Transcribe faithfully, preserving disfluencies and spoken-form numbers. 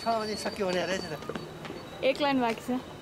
छ भने सक्यो भने रहेछ त एक लाइन बाँकी छ